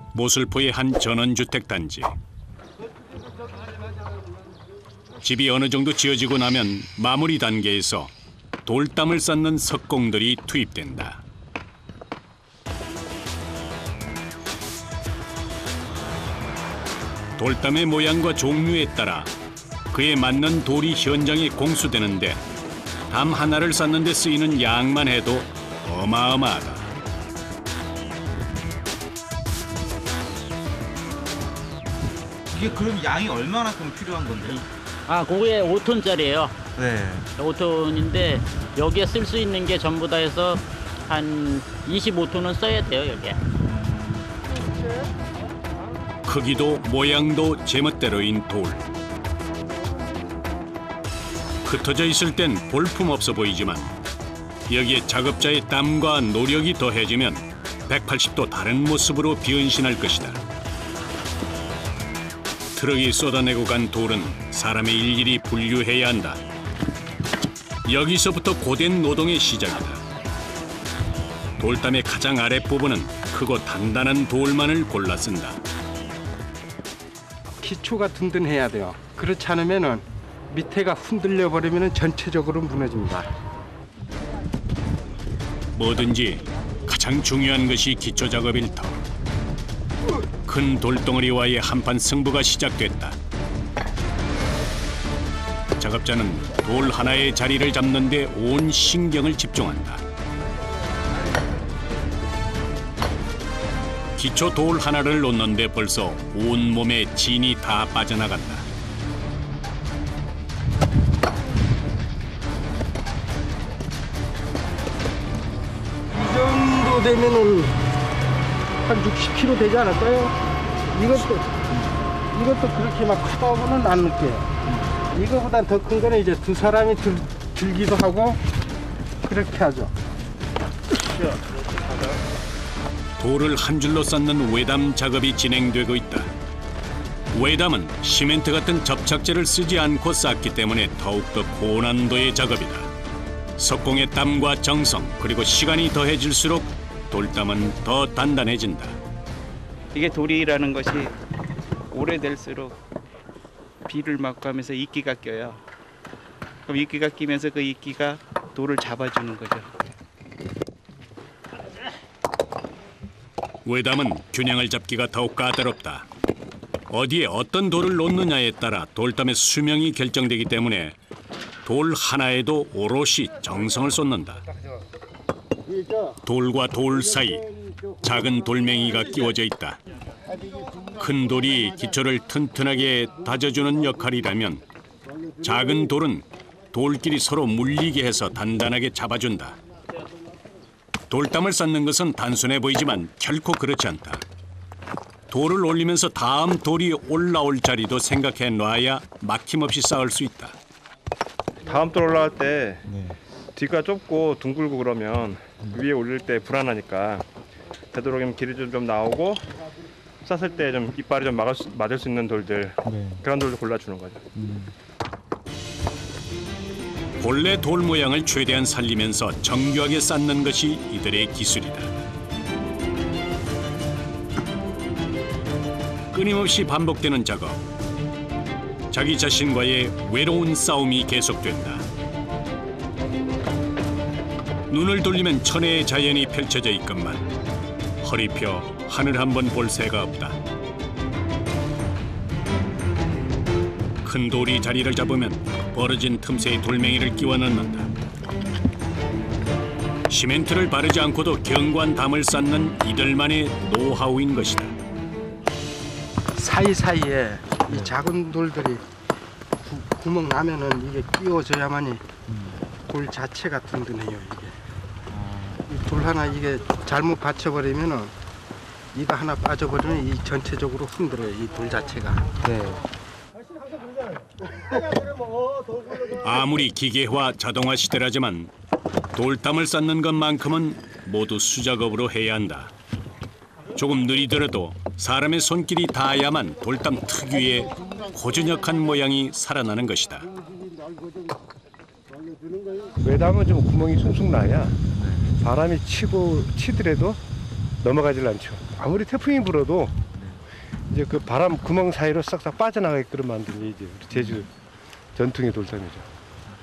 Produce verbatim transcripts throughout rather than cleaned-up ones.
모슬포의 한 전원주택 단지. 집이 어느 정도 지어지고 나면 마무리 단계에서 돌담을 쌓는 석공들이 투입된다. 돌담의 모양과 종류에 따라 그에 맞는 돌이 현장에 공수되는데 담 하나를 쌓는 데 쓰이는 양만 해도 어마어마하다. 이게 그럼 양이 얼마나큼 필요한 건데요? 아, 그게 오 톤짜리예요. 네. 오 톤인데 여기에 쓸 수 있는 게 전부 다 해서 한 이십오 톤은 써야 돼요, 여기에. 크기도 모양도 제멋대로인 돌. 흩어져 있을 땐 볼품없어 보이지만 여기에 작업자의 땀과 노력이 더해지면 백팔십 도 다른 모습으로 변신할 것이다. 트럭이 쏟아내고 간 돌은 사람의 일일이 분류해야 한다. 여기서부터 고된 노동의 시작이다. 돌담의 가장 아랫부분은 크고 단단한 돌만을 골라 쓴다. 기초가 든든해야 돼요. 그렇지 않으면은 밑에가 흔들려 버리면 전체적으로 무너집니다. 뭐든지 가장 중요한 것이 기초 작업일 터. 큰 돌덩어리와의 한판 승부가 시작됐다. 작업자는 돌 하나의 자리를 잡는 데 온 신경을 집중한다. 기초 돌 하나를 놓는데 벌써 온몸에 진이 다 빠져나간다. 이 정도 되면은 한 육십 킬로그램 되지 않을까요? 이것도 이것도 그렇게 막 크다고는 안 느껴요. 이거보다 더 큰 거는 이제 두 사람이 들, 들기도 하고 그렇게 하죠. 돌을 한 줄로 쌓는 외담 작업이 진행되고 있다. 외담은 시멘트 같은 접착제를 쓰지 않고 쌓기 때문에 더욱더 고난도의 작업이다. 석공의 땀과 정성 그리고 시간이 더해질수록 돌담은 더 단단해진다. 이게 돌이라는 것이 오래될수록 비를 맞고 하면서 이끼가 껴요. 그럼 이끼가 끼면서 그 이끼가 돌을 잡아주는 거죠. 외담은 균형을 잡기가 더욱 까다롭다. 어디에 어떤 돌을 놓느냐에 따라 돌담의 수명이 결정되기 때문에 돌 하나에도 오롯이 정성을 쏟는다. 돌과 돌 사이 작은 돌멩이가 끼워져 있다. 큰 돌이 기초를 튼튼하게 다져주는 역할이라면 작은 돌은 돌끼리 서로 물리게 해서 단단하게 잡아준다. 돌담을 쌓는 것은 단순해 보이지만 결코 그렇지 않다. 돌을 올리면서 다음 돌이 올라올 자리도 생각해 놔야 막힘없이 쌓을 수 있다. 다음 돌 올라갈 때 뒤가 좁고 둥글고 그러면 위에 올릴 때 불안하니까 되도록이면 길이 좀, 좀 나오고 쌌을 때 좀 이빨이 좀 막을 수, 맞을 수 있는 돌들 그런 돌도 골라주는 거죠. 음. 본래 돌 모양을 최대한 살리면서 정교하게 쌓는 것이 이들의 기술이다. 끊임없이 반복되는 작업. 자기 자신과의 외로운 싸움이 계속된다. 눈을 돌리면 천혜의 자연이 펼쳐져 있건만 허리 펴 하늘 한번 볼 새가 없다. 큰 돌이 자리를 잡으면 벌어진 틈새에 돌멩이를 끼워 넣는다. 시멘트를 바르지 않고도 견고한 담을 쌓는 이들만의 노하우인 것이다. 사이사이에 이 작은 돌들이 구, 구멍 나면은 이게 끼워져야만이 돌 자체가 든든해요. 이게 이 돌 하나 이게 잘못 받쳐버리면은 이거 하나 빠져버리면 이 전체적으로 흔들어요. 이 돌 자체가. 네. 아무리 기계화 자동화 시대라지만 돌담을 쌓는 것만큼은 모두 수작업으로 해야 한다. 조금 느리더라도 사람의 손길이 닿아야만 돌담 특유의 고즈넉한 모양이 살아나는 것이다. 외담은 좀 구멍이 숭숭 나야 바람이 치고 치더라도 넘어가질 않죠. 아무리 태풍이 불어도 이제 그 바람 구멍 사이로 싹싹 빠져나가게끔 만든 게 이제 우리 제주 전통의 돌담이죠.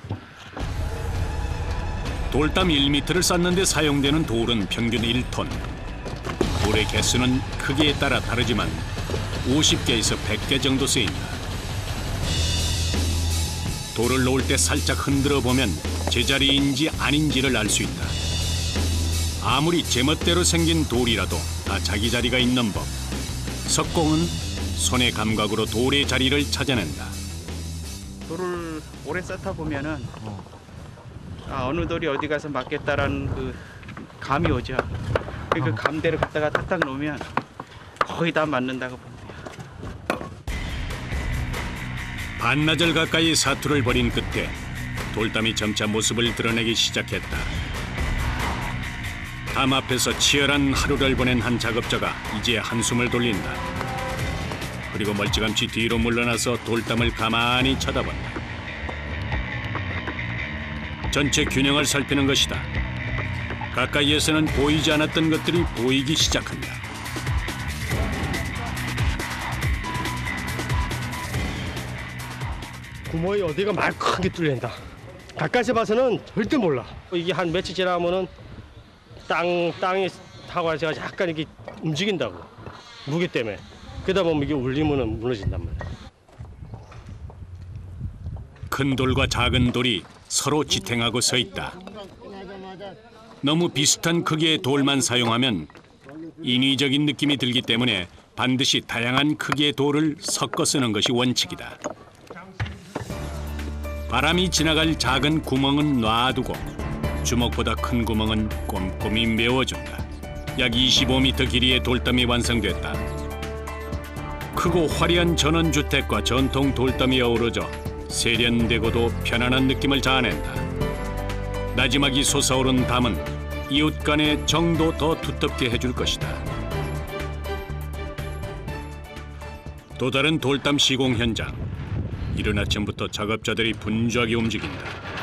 돌담 일 미터를 쌓는 데 사용되는 돌은 평균 일 톤. 돌의 개수는 크기에 따라 다르지만 오십 개에서 백 개 정도 쓰인다. 돌을 놓을 때 살짝 흔들어 보면 제자리인지 아닌지를 알 수 있다. 아무리 제멋대로 생긴 돌이라도 다 자기 자리가 있는 법. 석공은 손의 감각으로 돌의 자리를 찾아낸다. 돌을 오래 쌓다 보면은 아, 어느 돌이 어디 가서 맞겠다라는 그 감이 오죠. 그 감대로 갖다가 탁탁 놓으면 거의 다 맞는다고 보면 돼요. 반나절 가까이 사투를 벌인 끝에 돌담이 점차 모습을 드러내기 시작했다. 담 앞에서 치열한 하루를 보낸 한 작업자가 이제 한숨을 돌린다. 그리고 멀찌감치 뒤로 물러나서 돌담을 가만히 쳐다본다. 전체 균형을 살피는 것이다. 가까이에서는 보이지 않았던 것들이 보이기 시작한다. 구멍이 어디가 말끔하게 뚫린다. 가까이서 봐서는 절대 몰라. 이게 한 며칠 지나면은 땅 땅이 타고 와서 약간 이렇게 움직인다고 무게 때문에. 그러다 보면 이게 울리면은 무너진단 말이야. 큰 돌과 작은 돌이 서로 지탱하고 서 있다. 너무 비슷한 크기의 돌만 사용하면 인위적인 느낌이 들기 때문에 반드시 다양한 크기의 돌을 섞어 쓰는 것이 원칙이다. 바람이 지나갈 작은 구멍은 놔두고 주먹보다 큰 구멍은 꼼꼼히 메워준다. 약 이십오 미터 길이의 돌담이 완성됐다. 크고 화려한 전원주택과 전통 돌담이 어우러져 세련되고도 편안한 느낌을 자아낸다. 나지막이 솟아오른 담은 이웃 간의 정도 더 두텁게 해줄 것이다. 또 다른 돌담 시공 현장. 이른 아침부터 작업자들이 분주하게 움직인다.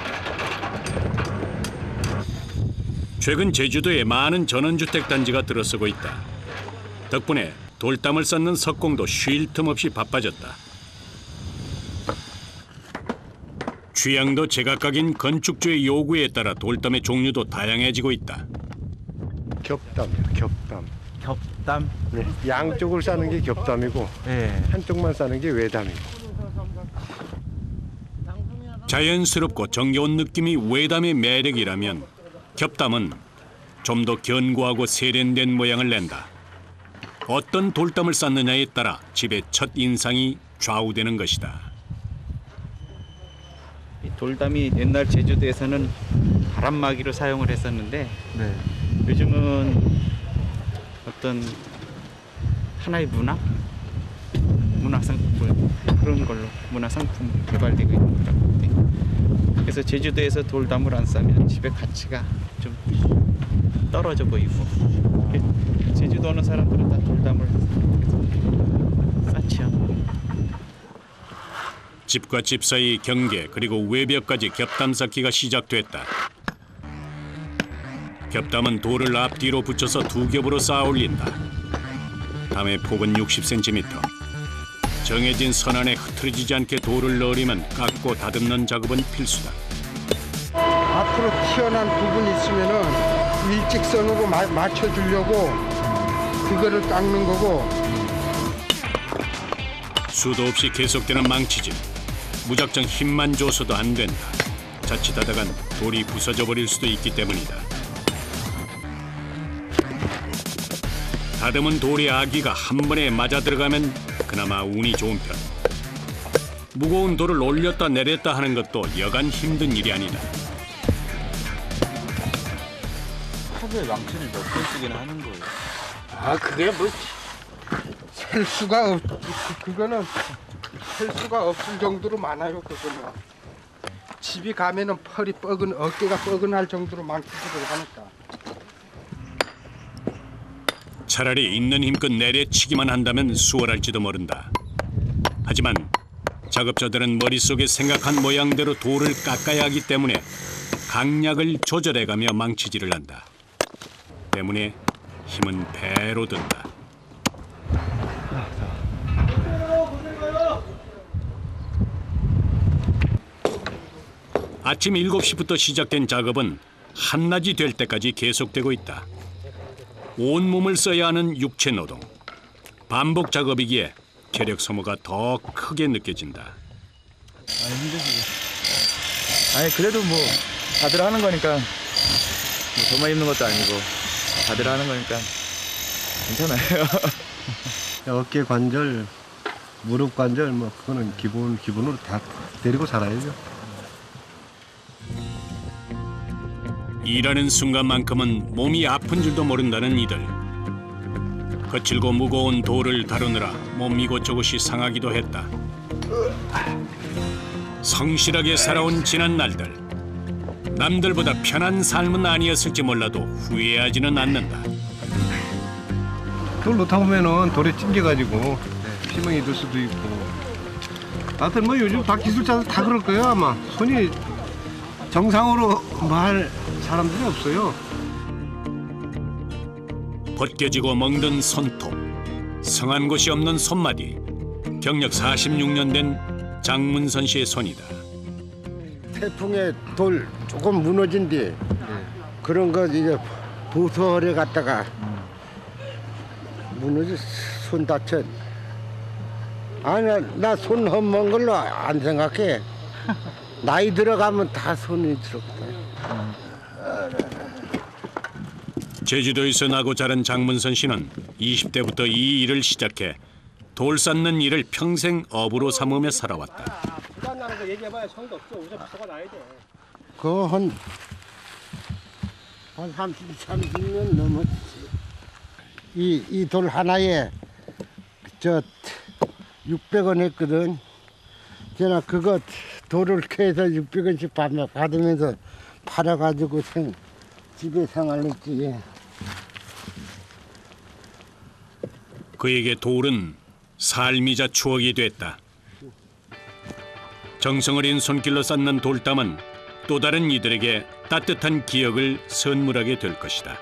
최근 제주도에 많은 전원주택 단지가 들어서고 있다. 덕분에 돌담을 쌓는 석공도 쉴 틈 없이 바빠졌다. 취향도 제각각인 건축주의 요구에 따라 돌담의 종류도 다양해지고 있다. 겹담이야, 겹담. 겹담. 네, 양쪽을 싸는 게 겹담이고 네. 한쪽만 싸는 게 외담이고. 자연스럽고 정겨운 느낌이 외담의 매력이라면 겹담은 좀 더 견고하고 세련된 모양을 낸다. 어떤 돌담을 쌓느냐에 따라 집의 첫 인상이 좌우되는 것이다. 이 돌담이 옛날 제주도에서는 바람막이로 사용을 했었는데 네. 요즘은 어떤 하나의 문화? 문화상품 그런 걸로 문화상품 개발되고 있는 것 같아요. 그래서 제주도에서 돌담을 안 싸면 집의 가치가 좀 떨어져 보이고 제주도 오는 사람들은 다 돌담을 쌓죠. 집과 집 사이 경계 그리고 외벽까지 겹담 쌓기가 시작됐다. 겹담은 돌을 앞뒤로 붙여서 두 겹으로 쌓아 올린다. 담의 폭은 육십 센티미터. 정해진 선 안에 흐트러지지 않게 돌을 넣으려면 깎고 다듬는 작업은 필수다. 앞으로 튀어나온 부분이 있으면은 일직선으로 마, 맞춰주려고 그거를 깎는 거고. 수도 없이 계속되는 망치질. 무작정 힘만 줘서도 안 된다. 자칫하다간 돌이 부서져 버릴 수도 있기 때문이다. 다듬은 돌의 아기가 한 번에 맞아 들어가면 그나마 운이 좋은 편. 무거운 돌을 올렸다 내렸다 하는 것도 여간 힘든 일이 아니다. 하루에 망치를 몇 번 쓰기는 하는 거예요? 아 그게 뭐 셀 수가 없. 그거는 셀 수가 없을 정도로 많아요. 그거는 집이 가면은 펄이 뻐근 어깨가 뻐근할 정도로 망치질을 하니까. 차라리 있는 힘껏 내려치기만 한다면 수월할지도 모른다. 하지만 작업자들은 머릿속에 생각한 모양대로 돌을 깎아야 하기 때문에 강약을 조절해가며 망치질을 한다. 때문에 힘은 배로 든다. 아침 일곱 시부터 시작된 작업은 한낮이 될 때까지 계속되고 있다. 온몸을 써야 하는 육체 노동. 반복 작업이기에 체력 소모가 더 크게 느껴진다. 아, 힘들지. 아니 그래도 뭐 다들 하는 거니까 뭐 저만 입는 것도 아니고 다들 하는 거니까 괜찮아요. 어깨 관절, 무릎 관절 뭐 그거는 기본 기본으로 다 데리고 살아야죠. 일하는 순간만큼은 몸이 아픈 줄도 모른다는 이들. 거칠고 무거운 돌을 다루느라 몸 이곳저곳이 상하기도 했다. 성실하게 살아온 지난 날들. 남들보다 편한 삶은 아니었을지 몰라도 후회하지는 않는다. 돌 놓다 보면은 돌에 찡겨가지고 피멍이 들 수도 있고. 다들 뭐 요즘 다 기술자들 다 그럴 거예요 아마. 손이 정상으로 뭐 할 사람들이 없어요. 벗겨지고 멍든 손톱, 성한 곳이 없는 손마디. 경력 사십육 년 된 장문선 씨의 손이다. 태풍에 돌 조금 무너진 뒤 그런 거 이제 보설에 갔다가 무너져 손 다쳐. 아니 나 손 험한 걸로 안 생각해. 나이 들어가면 다 손이 들어가. 제주도에서 나고 자란 장문선 씨는 이십 대부터 이 일을 시작해 돌 쌓는 일을 평생 업으로 삼으며 살아왔다. 나는 거 얘기해봐야 성도 없어. 우선 부서가 나야 돼. 그거 한, 한 삼십, 삼십 년 넘었지. 이, 이 돌 하나에 저 육백 원 했거든. 제가 그거 돌을 캐서 육백 원씩 받으면서 팔아가지고 생, 집에 생활했지. 그에게 돌은 삶이자 추억이 됐다. 정성 어린 손길로 쌓는 돌담은 또 다른 이들에게 따뜻한 기억을 선물하게 될 것이다.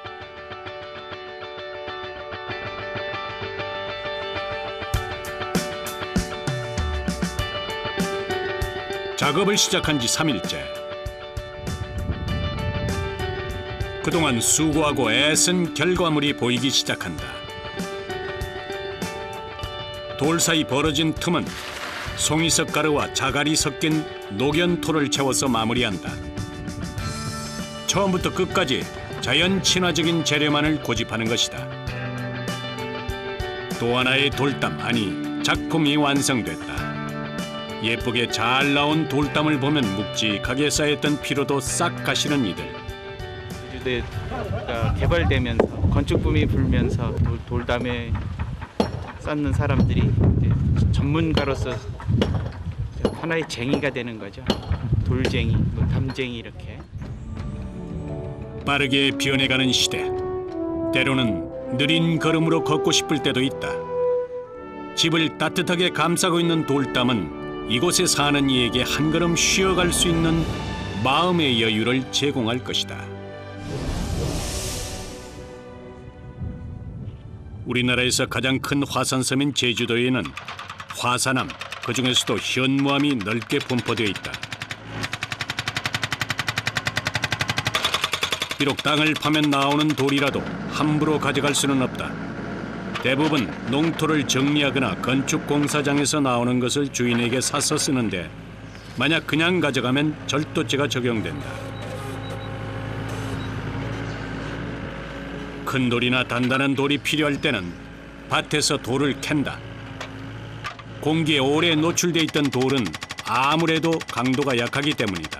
작업을 시작한 지 삼 일째. 그동안 수고하고 애쓴 결과물이 보이기 시작한다. 돌 사이 벌어진 틈은 송이석 가루와 자갈이 섞인 녹연토를 채워서 마무리한다. 처음부터 끝까지 자연 친화적인 재료만을 고집하는 것이다. 또 하나의 돌담, 아니 작품이 완성됐다. 예쁘게 잘 나온 돌담을 보면 묵직하게 쌓였던 피로도 싹 가시는 이들. 제주도가 개발되면서 건축붐이 불면서 돌, 돌담에 쌓는 사람들이 이제 전문가로서 하나의 쟁이가 되는 거죠. 돌쟁이, 뭐 담쟁이 이렇게. 빠르게 변해가는 시대. 때로는 느린 걸음으로 걷고 싶을 때도 있다. 집을 따뜻하게 감싸고 있는 돌담은 이곳에 사는 이에게 한 걸음 쉬어갈 수 있는 마음의 여유를 제공할 것이다. 우리나라에서 가장 큰 화산섬인 제주도에는 화산암, 그중에서도 현무암이 넓게 분포되어 있다. 비록 땅을 파면 나오는 돌이라도 함부로 가져갈 수는 없다. 대부분 농토를 정리하거나 건축 공사장에서 나오는 것을 주인에게 사서 쓰는데 만약 그냥 가져가면 절도죄가 적용된다. 큰 돌이나 단단한 돌이 필요할 때는 밭에서 돌을 캔다. 공기에 오래 노출돼 있던 돌은 아무래도 강도가 약하기 때문이다.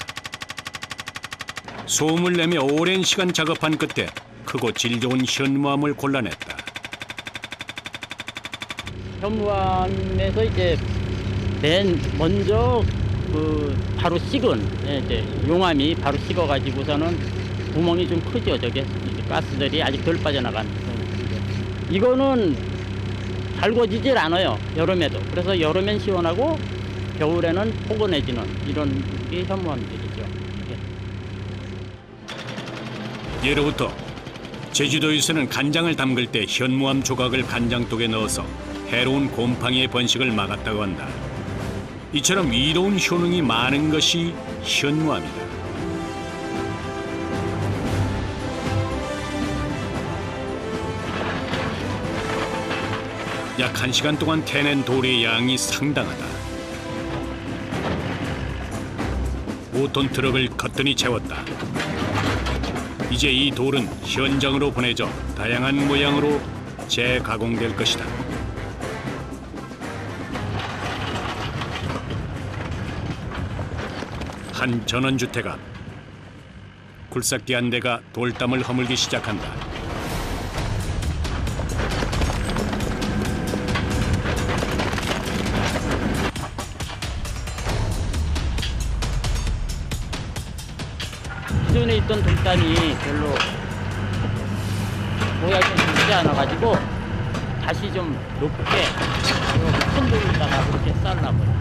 소음을 내며 오랜 시간 작업한 끝에 크고 질 좋은 현무암을 골라냈다. 현무암에서 이제 맨 먼저 그 바로 식은 이제 용암이 바로 식어가지고서는 구멍이 좀 크죠. 저게 가스들이 아직 덜 빠져나간. 이거는 달궈지질 않아요. 여름에도. 그래서 여름엔 시원하고 겨울에는 포근해지는 이런 게 현무암들이죠. 예로부터 제주도에서는 간장을 담글 때 현무암 조각을 간장독에 넣어서 해로운 곰팡이의 번식을 막았다고 한다. 이처럼 이로운 효능이 많은 것이 현무암이다. 약 한 시간 동안 캐낸 돌의 양이 상당하다. 오 톤 트럭을 거뜬히 채웠다. 이제 이 돌은 현장으로 보내져 다양한 모양으로 재가공될 것이다. 한 전원주택 앞. 굴삭기 한 대가 돌담을 허물기 시작한다. 기존에 있던 돌담이 별로 모양이 좀 좋지 않아가지고 다시 좀 높게 큰 돌에다가 그렇게 쌓으려고요.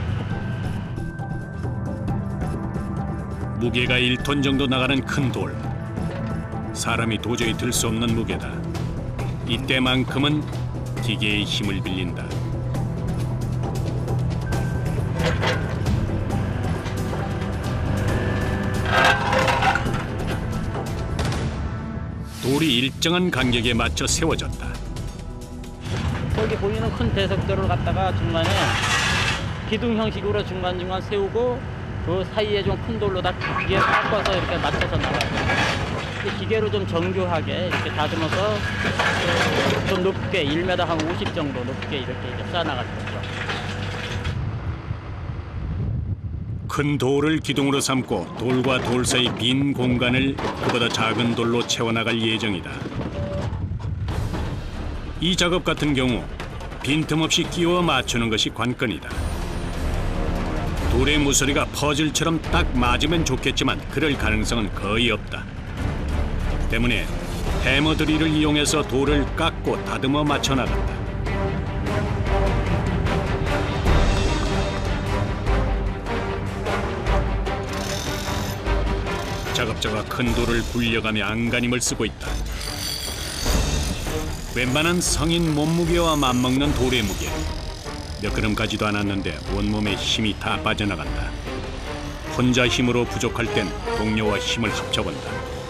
무게가 일 톤 정도 나가는 큰 돌. 사람이 도저히 들 수 없는 무게다. 이때만큼은 기계의 힘을 빌린다. 돌이 일정한 간격에 맞춰 세워졌다. 거기 보이는 큰 대석들을 갖다가 중간에 기둥 형식으로 중간중간 세우고 그 사이에 좀 큰 돌로 다 기계 깎아서 이렇게 맞춰서 나가요. 기계로 좀 정교하게 이렇게 다듬어서 좀 높게 일 미터 한 오십 정도 높게 이렇게, 이렇게 쌓아나갈 거죠. 큰 돌을 기둥으로 삼고 돌과 돌 사이 빈 공간을 그보다 작은 돌로 채워나갈 예정이다. 이 작업 같은 경우 빈틈없이 끼워 맞추는 것이 관건이다. 돌의 무소리가 퍼즐처럼 딱 맞으면 좋겠지만 그럴 가능성은 거의 없다. 때문에 해머 드릴을 이용해서 돌을 깎고 다듬어 맞춰 나간다. 작업자가 큰 돌을 굴려가며 안간힘을 쓰고 있다. 웬만한 성인 몸무게와 맞먹는 돌의 무게. 몇 그램 가지도 않았는데 온몸에 힘이 다 빠져나간다. 혼자 힘으로 부족할 땐 동료와 힘을 합쳐본다.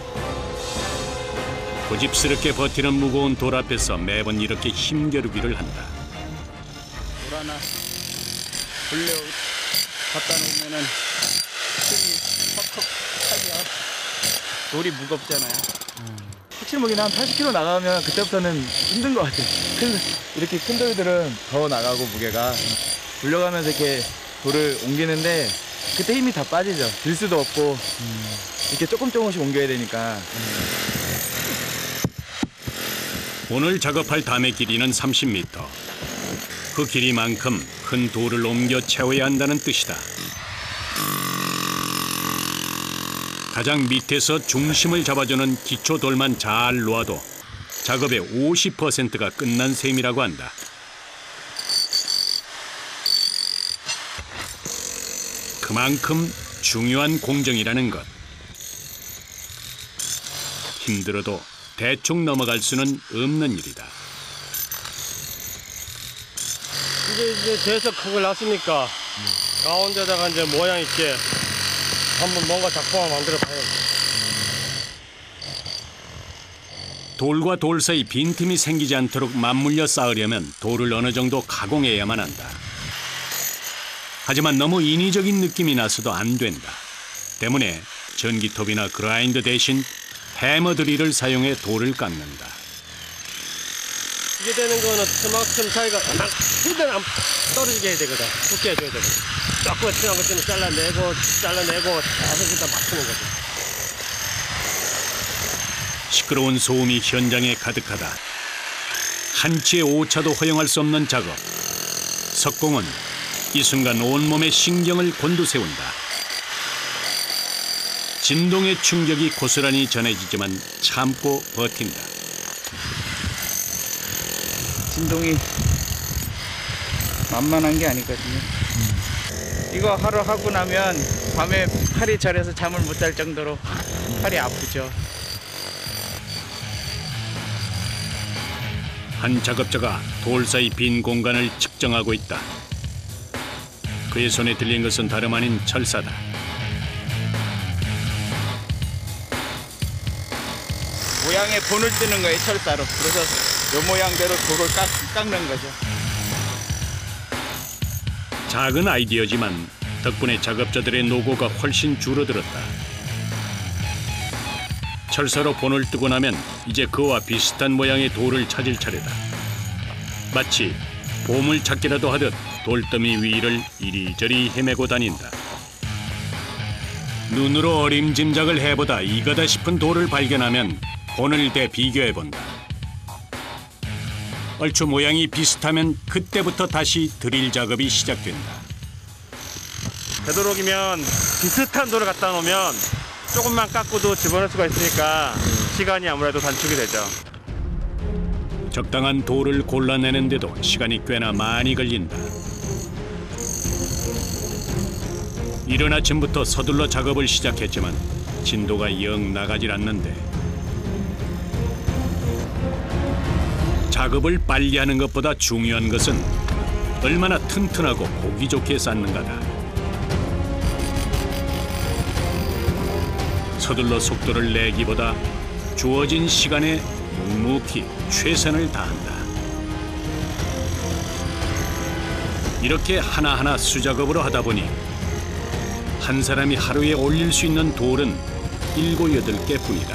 고집스럽게 버티는 무거운 돌 앞에서 매번 이렇게 힘겨루기를 한다. 돌 하나 돌려 갖다 놓으면은 힘이 퍽퍽 차죠. 돌이 무겁잖아요. 확실히 뭐긴 한 팔십 킬로그램 나가면 그때부터는 힘든 것 같아요. 큰, 이렇게 큰 돌들은 더 나가고 무게가 굴려가면서 이렇게 돌을 옮기는데 그때 힘이 다 빠지죠. 들 수도 없고 이렇게 조금 조금씩 옮겨야 되니까. 오늘 작업할 담의 길이는 삼십 미터. 그 길이만큼 큰 돌을 옮겨 채워야 한다는 뜻이다. 가장 밑에서 중심을 잡아주는 기초 돌만 잘 놓아도 작업의 오십 퍼센트가 끝난 셈이라고 한다. 그만큼 중요한 공정이라는 것. 힘들어도 대충 넘어갈 수는 없는 일이다. 이제 이제 대석하고 났으니까 가운데다가 이제 모양 있게 한번 뭔가 작품을 만들어 봐야지. 돌과 돌 사이 빈틈이 생기지 않도록 맞물려 쌓으려면 돌을 어느 정도 가공해야만 한다. 하지만 너무 인위적인 느낌이 나서도 안 된다. 때문에 전기톱이나 그라인더 대신 해머 드릴을 사용해 돌을 깎는다. 이게 되는 거는 그만큼 사이가 막 힘들어 안 떨어지게 해야 되거든. 붙게 해줘야 되거든. 조금 튀어나온 것 때문에 잘라내고 잘라내고 계속 일단 맞추는 거지. 시끄러운 소음이 현장에 가득하다. 한치의 오차도 허용할 수 없는 작업. 석공은 이 순간 온몸의 신경을 곤두세운다. 진동의 충격이 고스란히 전해지지만 참고 버틴다. 진동이 만만한 게 아니거든요. 이거 하루 하고 나면 밤에 팔이 저려서 잠을 못 잘 정도로 팔이 아프죠. 한 작업자가 돌 사이 빈 공간을 측정하고 있다. 그의 손에 들린 것은 다름 아닌 철사다. 모양에 본을 뜨는 거예요, 철사로. 그래서 이 모양대로 돌을 깎, 깎는 거죠. 작은 아이디어지만 덕분에 작업자들의 노고가 훨씬 줄어들었다. 철사로 본을 뜨고 나면 이제 그와 비슷한 모양의 돌을 찾을 차례다. 마치 보물 찾기라도 하듯 돌더미 위를 이리저리 헤매고 다닌다. 눈으로 어림짐작을 해보다 이거다 싶은 돌을 발견하면 본을 대 비교해본다. 얼추 모양이 비슷하면 그때부터 다시 드릴 작업이 시작된다. 되도록이면 비슷한 돌을 갖다 놓으면 조금만 깎고도 집어넣을 수가 있으니까 시간이 아무래도 단축이 되죠. 적당한 돌을 골라내는데도 시간이 꽤나 많이 걸린다. 이른 아침부터 서둘러 작업을 시작했지만 진도가 영 나가질 않는데 작업을 빨리 하는 것보다 중요한 것은 얼마나 튼튼하고 보기 좋게 쌓는가다. 서둘러 속도를 내기보다 주어진 시간에 묵묵히 최선을 다한다. 이렇게 하나하나 수작업으로 하다 보니 한 사람이 하루에 올릴 수 있는 돌은 일곱 여덟 개뿐이다.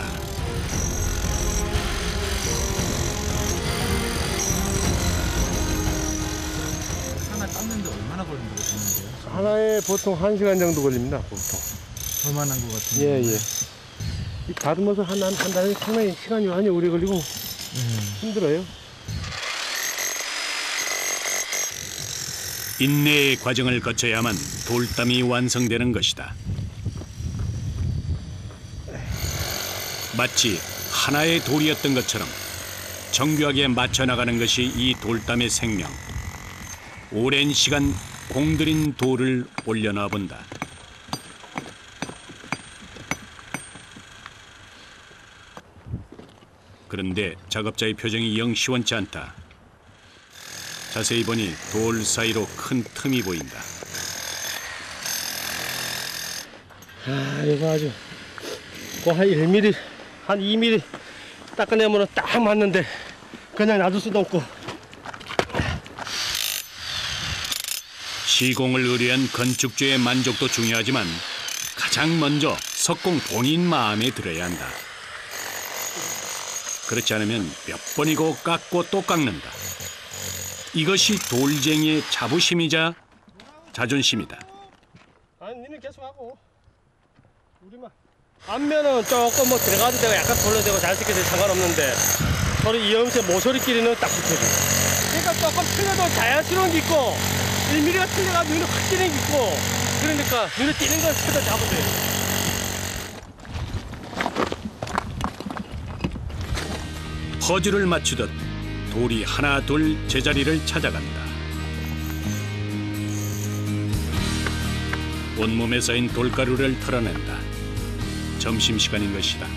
하나 깎는데 얼마나 걸린다고 보는데요? 하나에 보통 한 시간 정도 걸립니다. 보통. 얼마나 것 같은데? 예, 예. 이 다듬어서 한, 한, 한 달에 상당히 시간이 많이 오래 걸리고 음. 힘들어요. 인내의 과정을 거쳐야만 돌담이 완성되는 것이다. 마치 하나의 돌이었던 것처럼 정교하게 맞춰 나가는 것이 이 돌담의 생명. 오랜 시간 공들인 돌을 올려놔 본다. 그런데 작업자의 표정이 영 시원치 않다. 자세히 보니 돌 사이로 큰 틈이 보인다. 아, 이거 아주 한 일 밀리미터, 한 이 밀리미터 닦아내면 딱 맞는데 그냥 놔둘 수도 없고. 시공을 의뢰한 건축주의 만족도 중요하지만 가장 먼저 석공 본인 마음에 들어야 한다. 그렇지 않으면 몇 번이고 깎고 또 깎는다. 이것이 돌쟁이의 자부심이자 자존심이다. 아니, 니는 계속 하고 우리만 앞면은 조금 뭐 들어가도 되고 약간 돌려도 되고 잘 쓰게 돼도 상관없는데 서로 이음새 모서리끼리는 딱 붙여줘. 그러니까 조금 틀려도 자연스러운 게 있고 일 밀리미터가 틀려가지고 눈에 확 띄는 게 있고 그러니까 눈에 띄는 걸 찾아 잡으면 돼. 퍼즐을 맞추듯 돌이 하나 둘 제자리를 찾아간다. 온몸에 쌓인 돌가루를 털어낸다. 점심시간인 것이다.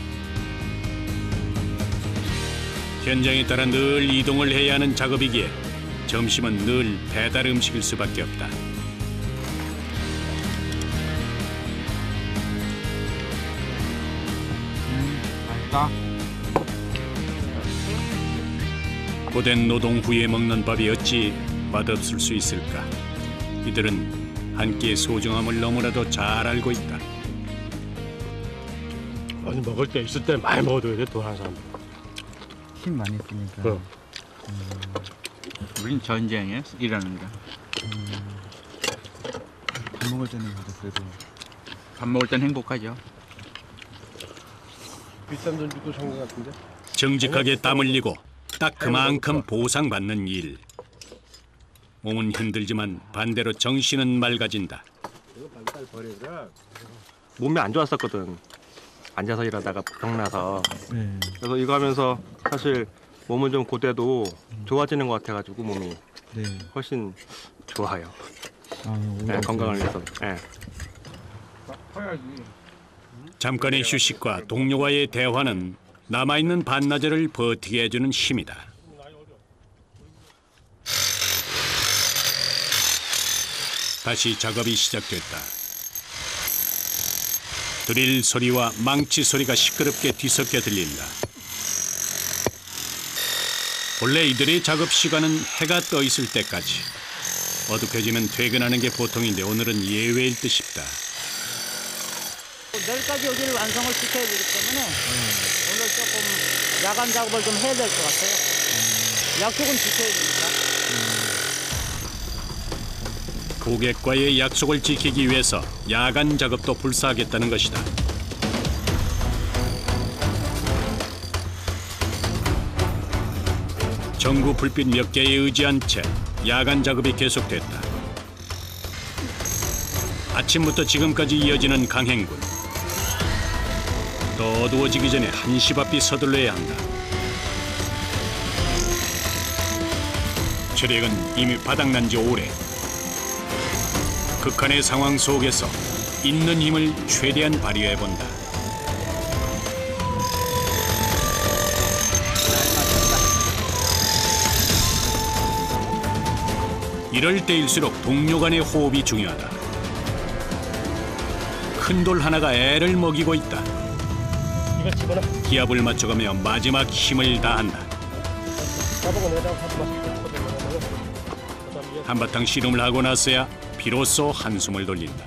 현장에 따라 늘 이동을 해야 하는 작업이기에 점심은 늘 배달 음식일 수밖에 없다. 맛있다. 고된 노동 후에 먹는 밥이 어찌 맛없을 수 있을까? 이들은 한 끼의 소중함을 너무나도 잘 알고 있다. 아니 먹을 때 있을 때 많이 먹어도 돼, 돌 한 사람. 힘 많이 쓰니까. 그럼. 음. 우린 전쟁에 일하는 거. 음. 밥 먹을 때는 그래도 밥 먹을 땐 행복하죠. 비싼 돈 주고 산 것 같은데. 정직하게 땀 흘리고 딱 그만큼 보상받는 일. 몸은 힘들지만 반대로 정신은 맑아진다. 몸이 안 좋았었거든. 앉아서 일하다가 병나서. 네. 그래서 이거 하면서 사실 몸은 좀 고돼도 좋아지는 것 같아가지고 몸이 네. 훨씬 좋아요. 아, 네, 건강을 위해서. 네. 잠깐의 휴식과 동료와의 대화는 남아있는 반나절을 버티게 해주는 힘이다. 다시 작업이 시작됐다. 드릴 소리와 망치 소리가 시끄럽게 뒤섞여 들린다. 원래 이들의 작업 시간은 해가 떠 있을 때까지. 어둑해지면 퇴근하는 게 보통인데 오늘은 예외일 듯 싶다. 내일까지 여기를 완성을 시켜야 되기 때문에 오늘 조금 야간 작업을 좀 해야 될 것 같아요. 약속은 지켜야 되니까. 고객과의 약속을 지키기 위해서 야간 작업도 불사하겠다는 것이다. 전구 불빛 몇 개에 의지한 채 야간 작업이 계속됐다. 아침부터 지금까지 이어지는 강행군. 또 어두워지기 전에 한시 바삐 서둘러야 한다. 체력은 이미 바닥난 지 오래. 극한의 상황 속에서 있는 힘을 최대한 발휘해본다. 이럴 때일수록 동료 간의 호흡이 중요하다. 큰 돌 하나가 애를 먹이고 있다. 이거 집어넣어. 기압을 맞춰가며 마지막 힘을 다한다. 한바탕 씨름을 하고 나서야 비로소 한숨을 돌린다.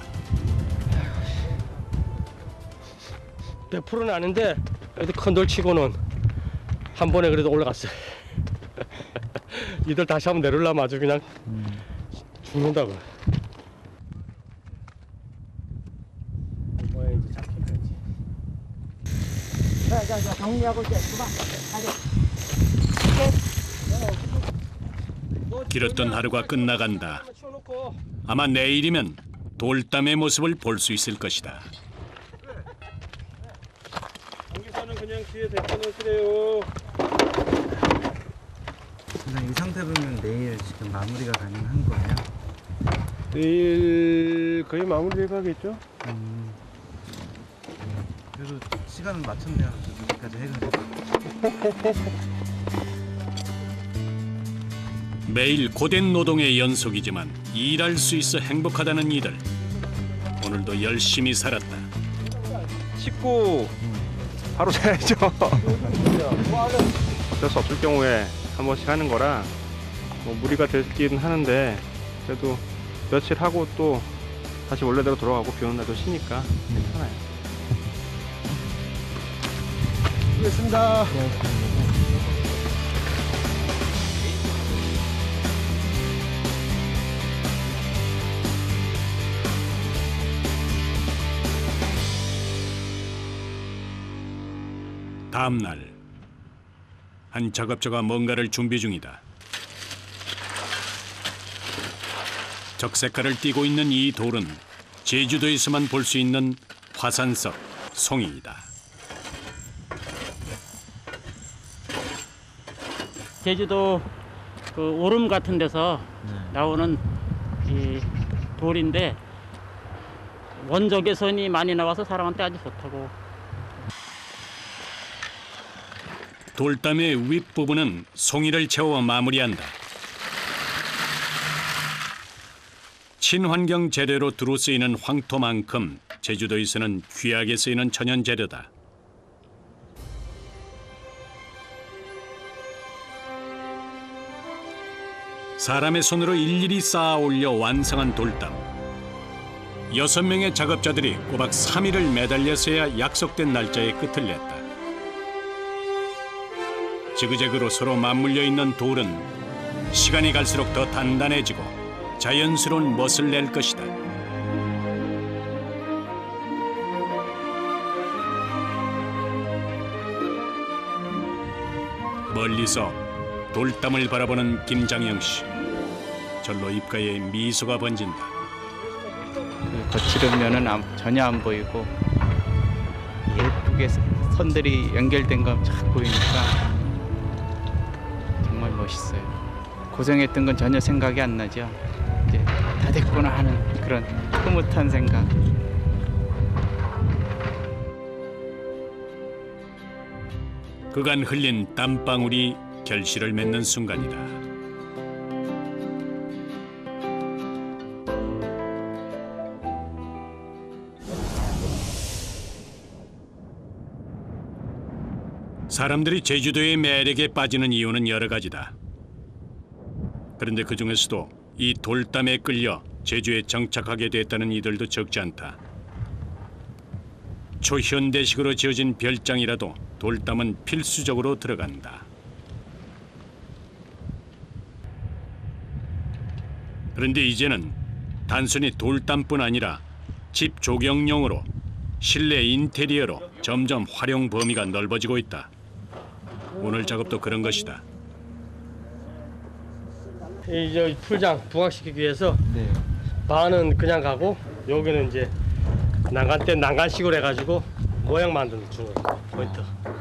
백 퍼센트는 아닌데 그래도 큰 돌 치고는 한 번에 그래도 올라갔어요. 이들 다시 한번 내려오려면 아주 그냥 죽는다고. 자자자 정리하고 이제 그만 가자. 길었던 하루가 끝나간다. 아마 내일이면 돌담의 모습을 볼 수 있을 것이다. 전기선은 그냥 뒤에 대표놓으시래요. 이 상태로는 내일 지금 마무리가 가능한 거예요? 내일 거의 마무리가겠죠? 음. 그래도 시간은 맞췄네요. 여기까지 해가지고. 매일 고된 노동의 연속이지만 일할 수 있어 행복하다는 이들. 오늘도 열심히 살았다. 씻고 바로 자야죠. 어쩔 수 없을 경우에 한 번씩 하는 거라 뭐 무리가 되긴 하는데 그래도 며칠 하고 또 다시 원래대로 돌아가고 비 오는 날도 쉬니까 괜찮아요. 수고했습니다. 다음 날 한 작업자가 뭔가를 준비 중이다. 적색깔을 띠고 있는 이 돌은 제주도에서만 볼 수 있는 화산석 송이이다. 제주도 그 오름 같은 데서 나오는 이 돌인데 원적 개선이 많이 나와서 사람한테 아주 좋다고. 돌담의 윗부분은 송이를 채워 마무리한다. 친환경 재료로 두루 쓰이는 황토만큼 제주도에서는 귀하게 쓰이는 천연 재료다. 사람의 손으로 일일이 쌓아 올려 완성한 돌담. 여섯 명의 작업자들이 꼬박 삼 일을 매달려서야 약속된 날짜에 끝을 냈다. 지그재그로 서로 맞물려 있는 돌은 시간이 갈수록 더 단단해지고 자연스러운 멋을 낼 것이다. 멀리서 돌담을 바라보는 김장영 씨. 절로 입가에 미소가 번진다. 그 거칠은 면은 안- 전혀 안 보이고 예쁘게 선들이 연결된 건 쫙 보이니까 정말 멋있어요. 고생했던 건 전혀 생각이 안 나죠. 이제 다 됐구나 하는 그런 흐뭇한 생각. 그간 흘린 땀방울이 결실을 맺는 순간이다. 사람들이 제주도의 매력에 빠지는 이유는 여러 가지다. 그런데 그 중에서도 이 돌담에 끌려 제주에 정착하게 됐다는 이들도 적지 않다. 초현대식으로 지어진 별장이라도 돌담은 필수적으로 들어간다. 그런데 이제는 단순히 돌담뿐 아니라 집 조경용으로 실내 인테리어로 점점 활용 범위가 넓어지고 있다. 오늘 작업도 그런 것이다. 이 풀장 부각시키기 위해서 네. 반은 그냥 가고 여기는 이제 난간대 난간식으로 해가지고 모양 만드는 중요한 포인트.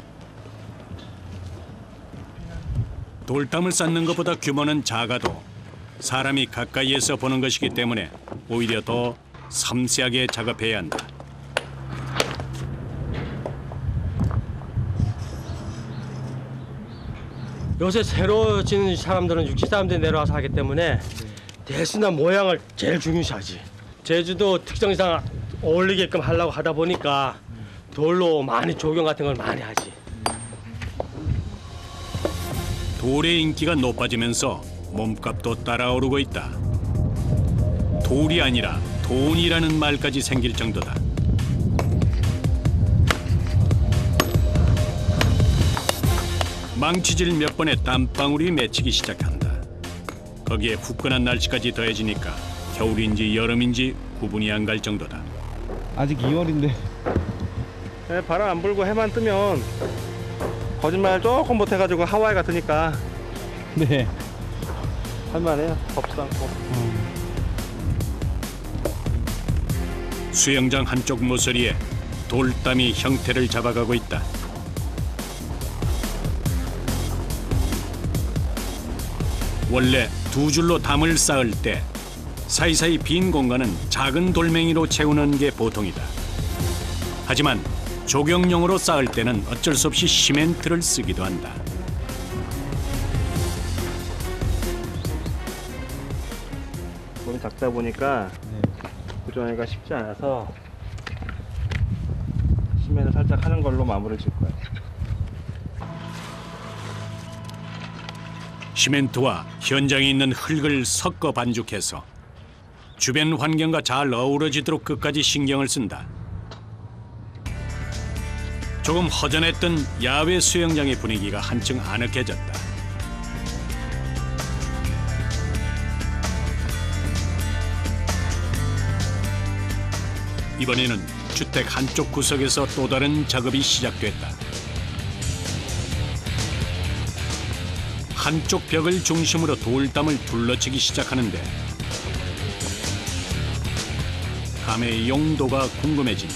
돌담을 쌓는 것보다 규모는 작아도 사람이 가까이에서 보는 것이기 때문에 오히려 더 섬세하게 작업해야 한다. 요새 새로 지는 사람들은 육지 사람들이 내려와서 하기 때문에 대수나 모양을 제일 중요시하지. 제주도 특성상 어울리게끔 하려고 하다 보니까 돌로 많이 조경 같은 걸 많이 하지. 돌의 인기가 높아지면서 몸값도 따라오르고 있다. 돌이 아니라 돈이라는 말까지 생길 정도다. 망치질 몇 번에 땀방울이 맺히기 시작한다. 거기에 후끈한 날씨까지 더해지니까 겨울인지 여름인지 구분이 안 갈 정도다. 아직 이월인데. 네, 바람 안 불고 해만 뜨면 거짓말 조금 못해가지고 하와이 같으니까 네. 할만해요. 덥지도 않고. 수영장 한쪽 모서리에 돌담이 형태를 잡아가고 있다. 원래 두 줄로 담을 쌓을 때 사이사이 빈 공간은 작은 돌멩이로 채우는 게 보통이다. 하지만 조경용으로 쌓을 때는 어쩔 수 없이 시멘트를 쓰기도 한다. 몸이 작다 보니까 고정하기가 쉽지 않아서 시멘을 살짝 하는 걸로 마무리를 질 거예요. 시멘트와 현장에 있는 흙을 섞어 반죽해서 주변 환경과 잘 어우러지도록 끝까지 신경을 쓴다. 조금 허전했던 야외 수영장의 분위기가 한층 아늑해졌다. 이번에는 주택 한쪽 구석에서 또 다른 작업이 시작됐다. 한쪽 벽을 중심으로 돌담을 둘러치기 시작하는데 감의 용도가 궁금해진다.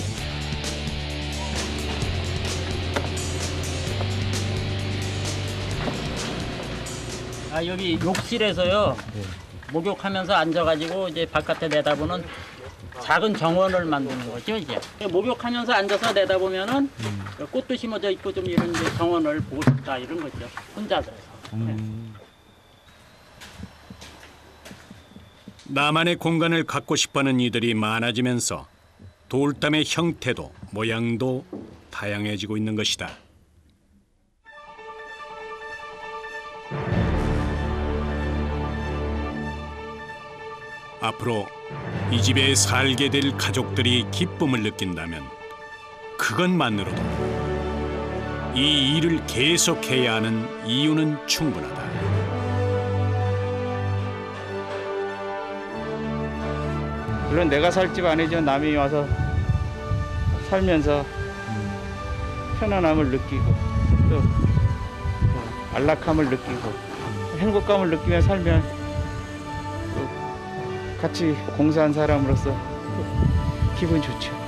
아, 여기 욕실에서요. 목욕하면서 앉아가지고 이제 바깥에 내다보는 작은 정원을 만드는 거죠, 이제. 목욕하면서 앉아서 내다보면은 꽃도 심어져 있고 좀 이런 이제 정원을 보고 싶다 이런 거죠. 혼자서. 음. 나만의 공간을 갖고 싶어하는 이들이 많아지면서 돌담의 형태도 모양도 다양해지고 있는 것이다. 앞으로 이 집에 살게 될 가족들이 기쁨을 느낀다면 그것만으로도 이 일을 계속해야 하는 이유는 충분하다. 물론 내가 살 집 아니지만 남이 와서 살면서 편안함을 느끼고 또 안락함을 느끼고 행복감을 느끼며 살면 또 같이 공사한 사람으로서 기분 좋죠.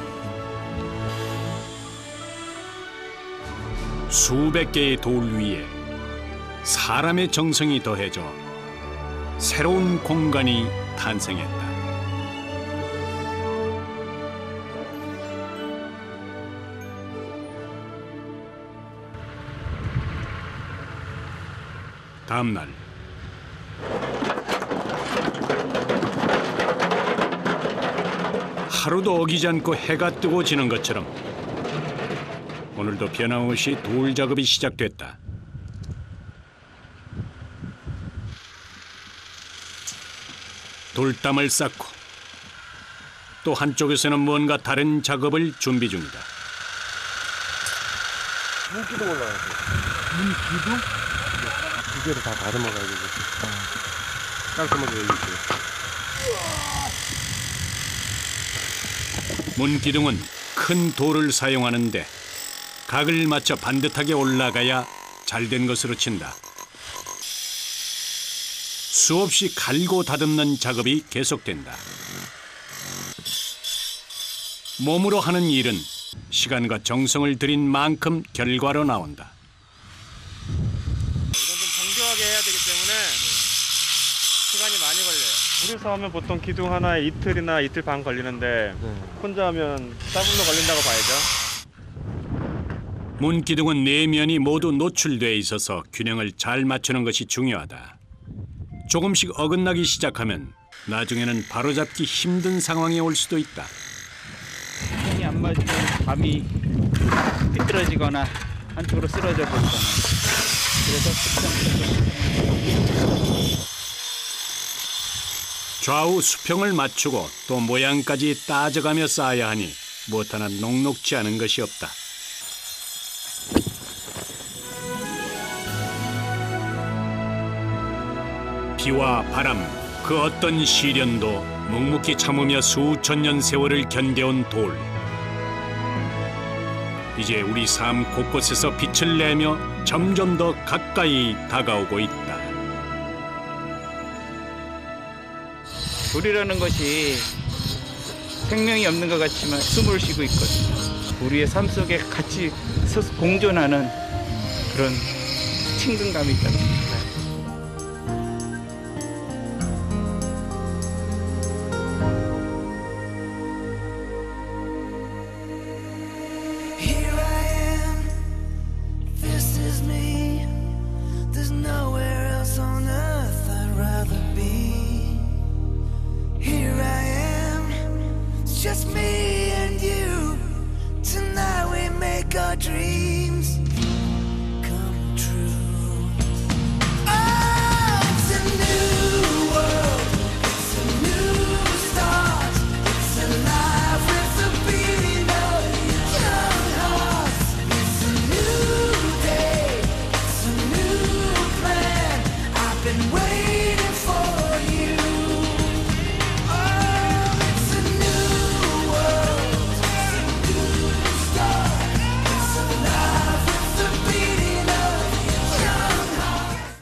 수백 개의 돌 위에 사람의 정성이 더해져 새로운 공간이 탄생했다. 다음 날 하루도 어기지 않고 해가 뜨고 지는 것처럼 오늘도 변함없이 돌 작업이 시작됐다. 돌담을 쌓고 또 한쪽에서는 뭔가 다른 작업을 준비 중이다. 문기둥 올라가야 돼. 문기둥? 두 개를 다 다듬어가야 되고 깔끔하게 열릴게요. 문기둥은 큰 돌을 사용하는데 각을 맞춰 반듯하게 올라가야 잘된 것으로 친다. 수없이 갈고 다듬는 작업이 계속된다. 몸으로 하는 일은 시간과 정성을 들인 만큼 결과로 나온다. 이건 좀 정교하게 해야 되기 때문에 시간이 많이 걸려요. 둘이서 하면 보통 기둥 하나에 이틀이나 이틀 반 걸리는데 혼자 하면 더블로 걸린다고 봐야죠. 문기둥은 네 면이 모두 노출돼 있어서 균형을 잘 맞추는 것이 중요하다. 조금씩 어긋나기 시작하면 나중에는 바로잡기 힘든 상황이 올 수도 있다. 힘이 안 맞으면 감이 삐뚤어지거나 한쪽으로 쓰러져 버리거나 그래서 좌우 수평을 맞추고 또 모양까지 따져가며 쌓아야 하니 무엇 하나 녹록지 않은 것이 없다. 비와 바람, 그 어떤 시련도 묵묵히 참으며 수천 년 세월을 견뎌온 돌. 이제 우리 삶 곳곳에서 빛을 내며 점점 더 가까이 다가오고 있다. 돌이라는 것이 생명이 없는 것 같지만 숨을 쉬고 있거든요. 우리의 삶 속에 같이 공존하는 그런 친근감이 있다.